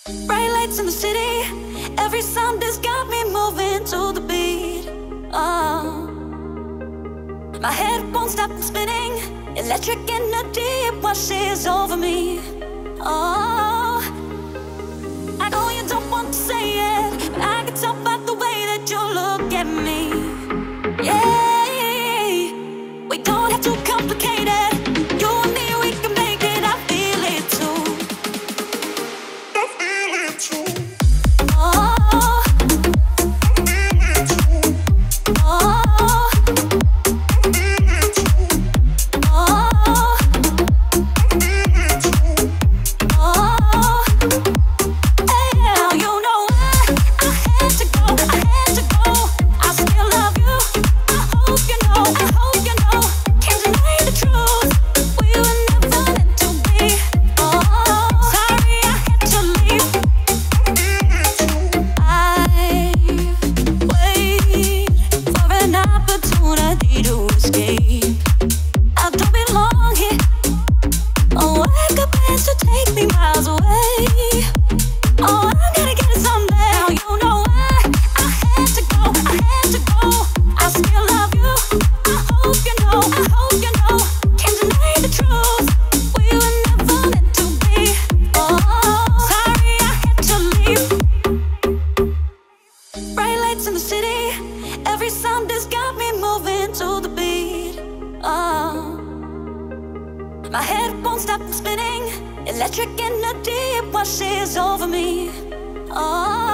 Bright lights in the city, every sound has got me moving to the beat. Oh, my head won't stop spinning, electric energy washes over me. Oh, I know you don't want to say it, but I can tell by the way that you look at me. Yeah, we don't have to complicate it. You and me, we can make it. I feel it too. I feel it too. Oh, I feel it too. Oh, I feel it too. Oh, I feel it too. Oh, yeah, you know I had to go. I had to go. I still love you. I hope you know. I hope you know. Can't deny the truth. We were never meant to be. Oh, sorry I had to leave. I've waited for an opportunity to escape. I don't belong here. Oh, I got plans to take me miles away. Oh, I gotta get it someday. You know I had to go. I had to go. I still love you. I hope you know. I hope you know. Can't deny the truth. We were never meant to be. Oh, sorry I had to leave. Bright lights in the city, every sound has got me moving to the beat. Oh, my head won't stop spinning, electric energy washes over me. Oh.